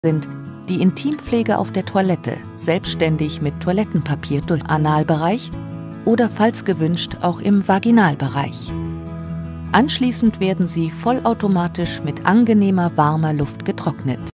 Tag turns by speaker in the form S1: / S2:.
S1: sind die Intimpflege auf der Toilette, selbstständig mit Toilettenpapier durch Analbereich oder falls gewünscht auch im Vaginalbereich. Anschließend werden sie vollautomatisch mit angenehmer, warmer Luft getrocknet.